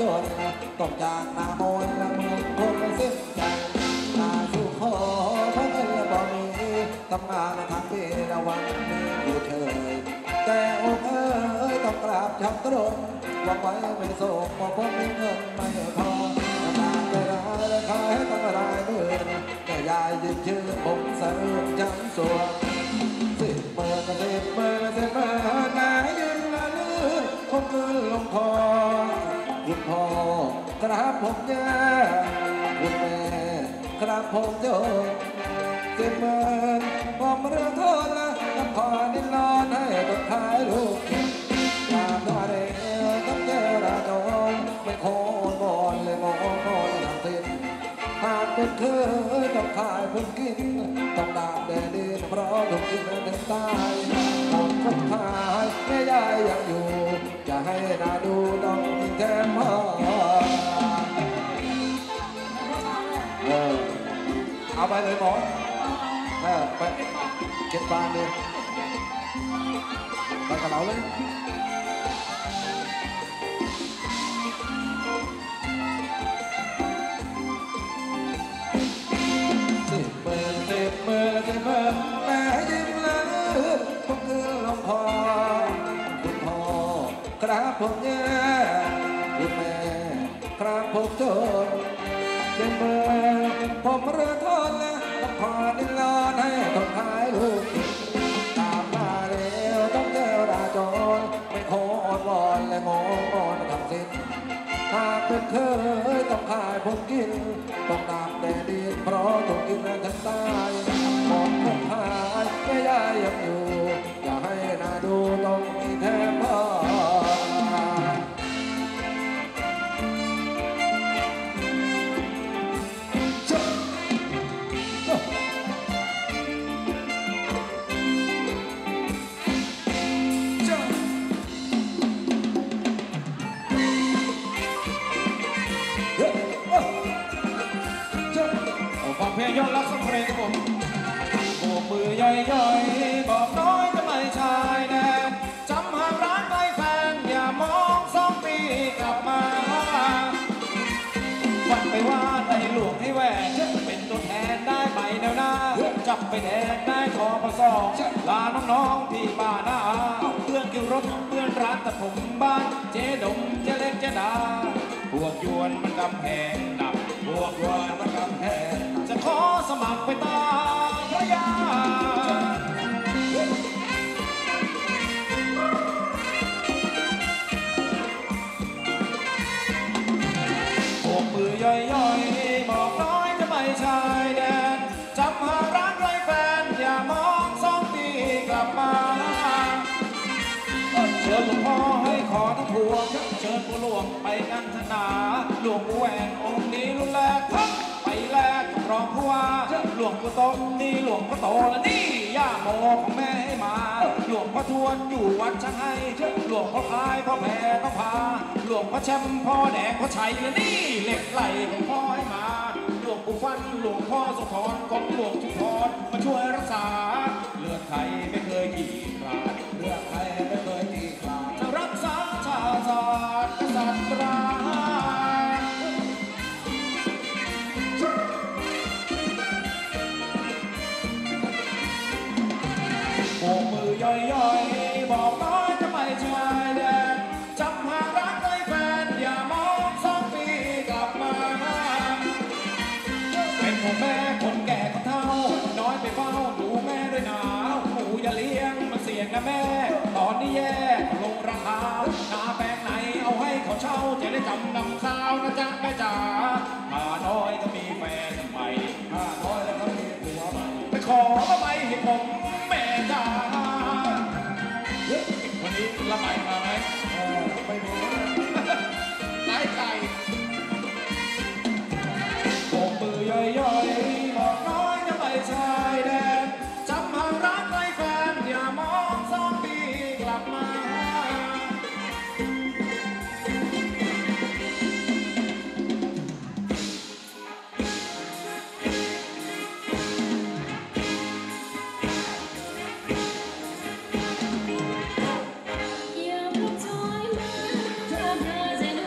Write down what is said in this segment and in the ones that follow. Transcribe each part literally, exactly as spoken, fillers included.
นต้องจากนาโมนละเมืองคนละสิ้นใจนาสู่ขอเพราะเงินละบ่มีทำงานทางปีละวันมีอยู่เฉยแต่โอ้เอ้ยต้องกราบชักตรงหวังไว้ไม่ส่งเพราะผมมีเงินไม่พอตาไปร้ายและขายต้องรายหมื่นแต่ยายยืนชื่อผมสะอื้นจังสวงสิบเมื่อก็สิบเมื่อสิบเมื่อนายยืนละลือคงคืนลงคอคุณพ่อกราบผมย่าคุณแม่กราบผมโยมสิบเมื่อผมเรื่องโทษละต้องขอนินอนให้ต้องขายลูกตามได้ต้องเจอราโดนไม่โคนบอลเลยมองมองทางสิ้นหากเป็นเคยต้องขายผมกินต้องดาบแดดดินเพราะถูกกินถึงตายต้องคนขายแม่ยายยังอยู่จะให้นาดูต้องกินแทนพ่อเออเอาไปเลยหมอเออไปเก็บบานเลยไปกับเราเลยสิบเมื่อสิบเมื่อสิบเมื่อแม่ยิ้มละลืมผมคือลงคอคุณพ่อกราบผมแย่คุณแม่กราบผมโจรสิบเมื่อผมเรือทนและต้องขอดินรอนให้ต้องขายลูกตามมาเร็วต้องเจอราจรไม่โคอ่อนวอนและงองอนทำสิ้นหากเป็นเคยต้องขายผมกินต้องตามแต่ดินเพราะต้องกินแล้วทั้งตายมองคนขายไม่ได้ยังอยู่อย่าให้นาดูต้องมีแทนพ่อเพลงยอดรักสักเพลงผมโบกมือย่อยๆบอกน้อยจะไม่ชายแดนจำหากร้านใกล้แฟนอย่ามองสองปีกลับมาวันไปว่าในหลวงให้แหวนเป็นตัวแทนได้ไปแนวหน้าจับไปแทนได้ทอประสองลาน้องๆที่บ้านนาเพื่อนกิวรถเพื่อนร้านตัดผมบ้านเจ๊ดมเจ๊เล็กเจ๊ดาพวกยวนมันกำแพงดับพวกยวนมันกำแพงจะขอสมัครไปตามพระยาโบกมือย่อยๆบอกน้อยจะไม่ชายแดนจับหาร้านไรแฟนอย่ามองสองปีกลับมาเชิญหลวงพ่อให้ขอทั้งพวงเชิญผู้หลวงไปกันธนาหลวงปู่แหวนองค์นี้รุ่นแรกไปแลกรองผู้ว่าหลวงปู่โตนี่หลวงพ่อโตและนี่ย่าโมของแม่ให้มาหลวงพ่อทวนอยู่วัดช่างให้หลวงพ่อพายพ่อแพรพ่อพาหลวงพ่อแชมพ่อแดงพ่อชัยและนี่เหล็กไหลของพ่อให้มาหลวงปู่ฟันหลวงพ่อสุธรของหลวงชุมพรมาช่วยรักษาเลือดไทยไม่เคยกี่คราดเลือดไทยไม่เคยกี่คราดจะรักษาชาติศาสตร์กษัตริย์ราโบกมือย่อยๆบอกน้อยจะไม่ชายแดนจับหารักใกล้แฟนอย่ามองสองปีกลับมาเป็นของแม่คนแก่คนเฒ่าน้อยไปเฝ้าดูแม่ด้วยหนาวหมูอย่าเลี้ยงมันเสี่ยงนะแม่ตอนนี้แย่ลงราคาหน้าแปลงไหนเอาให้เขาเช่าจะได้จำนำข้าวนะจ๊ะแม่จ๋าข้าน้อยก็มีแฟนใหม่ข้าน้อยแล้วก็มีผัวใหม่ไปขอมาไปให้ผมแม่จ๋าวันนี้ละใหม่มาไหมไม่รู้ไล่ไก่โบกมือย่อยๆบอกน้อยจะไปชายแดนจำหารักใกล้แฟนอย่ามองสองปีกลับมาอย่าพบถอยมาถ้าเธอจะ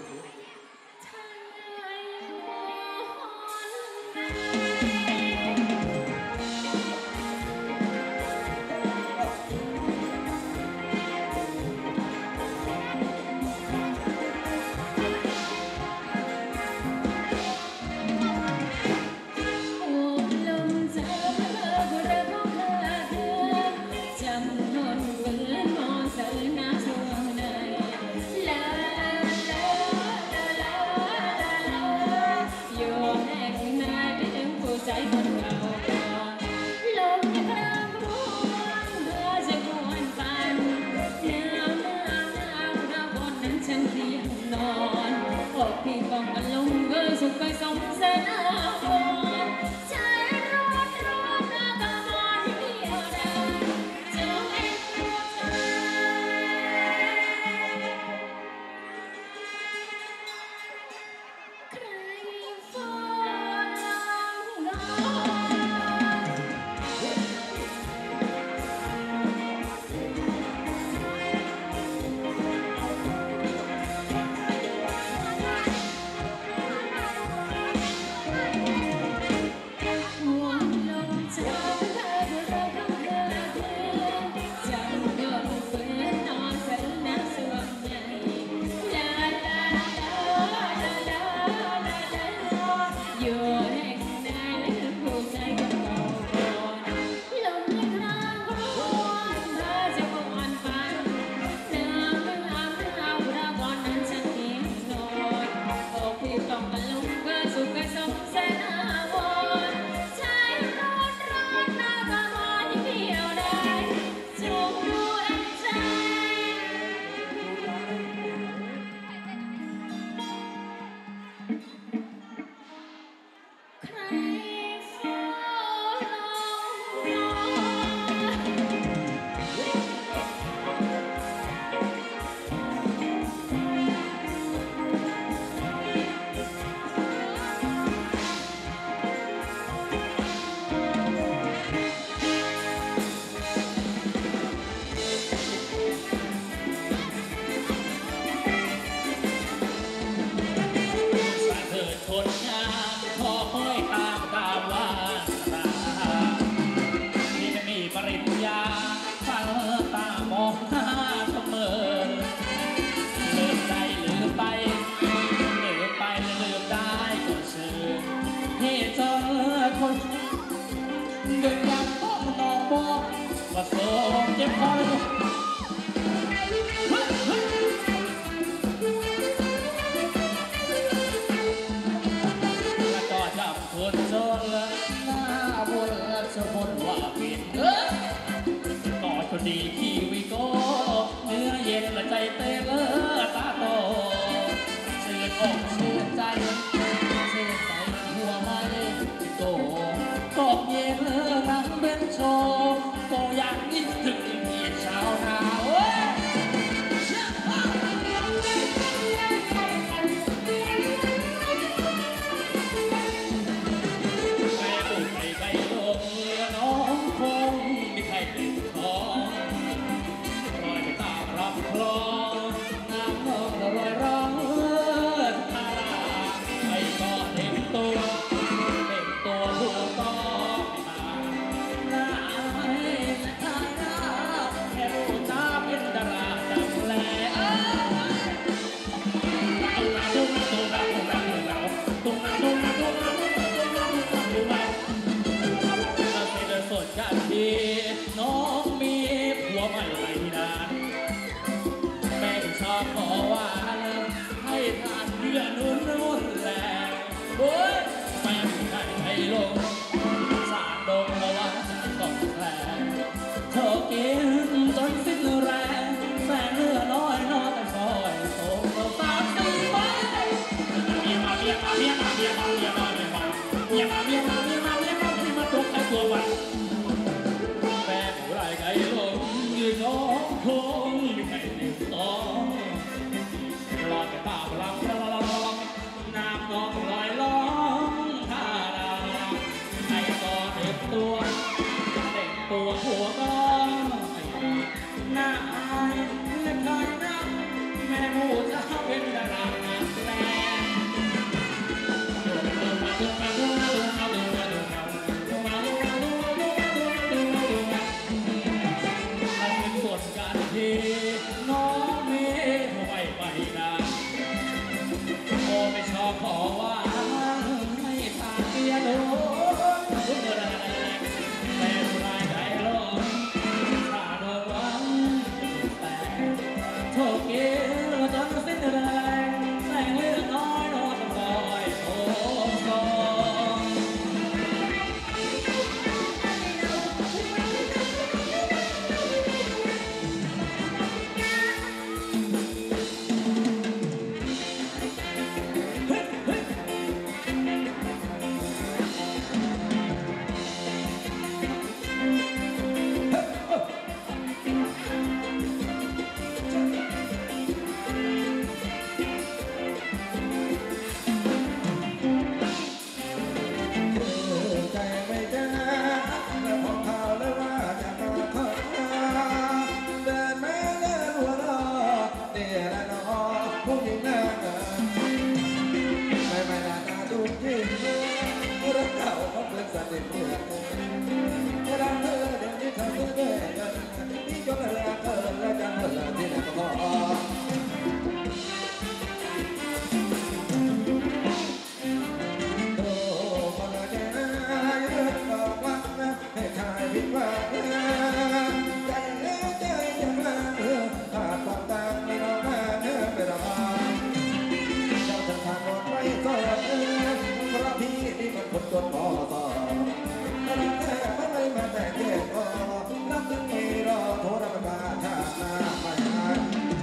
ดีที่วิโก้เนื้อเย็นและใจเต้นตาโตเชื่ออกเชื่อใจเชื่อใจหัวไม่โตตกเย็นนั่งเป็นโชว์ก็อยากคิดถึงเมียชาวนาน้องมีผัวใหม่ไม่นานแม่ชอบขอว่าให้ทานเพื่อนุ่นนุ่นแรงโอ้ยแม่ให้ให้ลงสารดงระวังต้องแผลเธอกินจนสิ้นแรงแม่เนื้อน้อยน้อยแต่ซอยโตเราสามสี่ใบเมียมาเมียมาเมียมาเมียมาเมียมาเมียมาเมียมาเมียมาเมียมาเมียมาที่มาตกไอ้ตัววันไก่ลงยืนน้องคงไม่ใช่หนึ่งสองรอแต่ตาพลังพลังพลังน้ำนองลอยล้องท่าดาไอ้ก็เด็กตัวเด็กตัวหัวก็หน้าอายและใครนะแม่ผู้จะเป็นดาราเด็กเพื่อนรักเธอเดี๋ยวนี้เธอเธอเธอที่ยกเลิกเธอแล้วจะเธอที่ไหนก็พอให้ชายผิดหวังใจแล้วใจจะมาขาดความตามไม่น้องมาเนื้อไม่รอเจ้าจะทานนอนไว้ก็เพราะพี่นี่มันคนจนพอต่อรักแท้ไม่มาแต่เด็กก็รักจึงไม่รอโทรมาชาติหน้าไม่หาย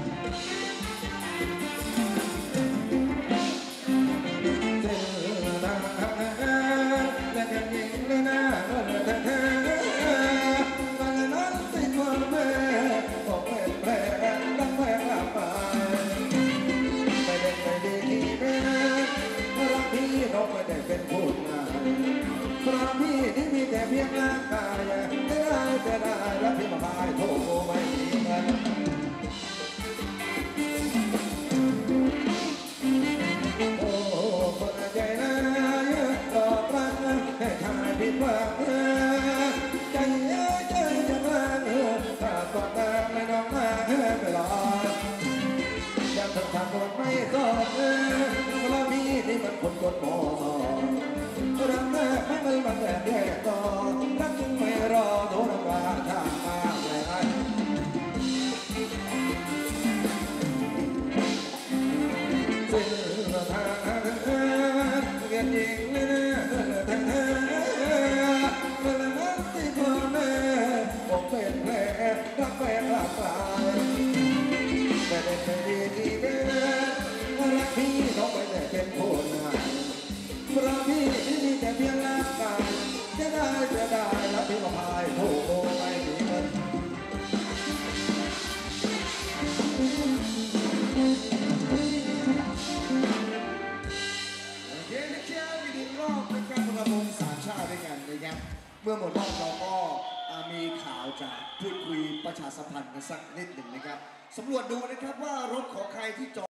เจอหน้าและกันยิงเลยนะแต่เธอมันนั้นติดความแม่บอกเป็นแผลรักแผลกลับไปไม่ได้ไม่ดีที่แม่รักพี่น้องไม่ได้เป็นผู้งานเพราะพี่ที่มีแต่เพียงร่างกายไม่ได้จะได้รักพี่มาพายโทษไม่มีเงินโอ้คนใจนะตอบรักให้ชายผิดหวังใจใจจะมาถ้าต้องการไม่น้องมาไปรอยังต้องทำคนไม่ก็เพราะพี่นี่มันคนกดหมอรักแม่ไม่มาแต่แย่ต่อรักจึงไม่รอโดนว่าทางมาเลยสื่อทางเงินยิงเลยนะแต่เธอเมื่อนั้นที่พ่อแม่ผมเป็นแผลรักแฝงหลากหลายแต่เด็กไม่ดีที่แม่รักพี่น้องไม่ได้เป็นผู้นายเพราะพี่ที่มีแต่เพียงร่างกายจะได้จะได้รับพี่มาพายโถไม่มีเงินเย้นะครับอีกหนึ่งรอบนะครับสำหรับวงสามชาติด้วยกันนะครับเมื่อหมดรอบเราก็มีข่าวจะพูดคุยประชาสัมพันธ์กันสักนิดหนึ่งนะครับสำรวจดูนะครับว่ารถของใครที่จอด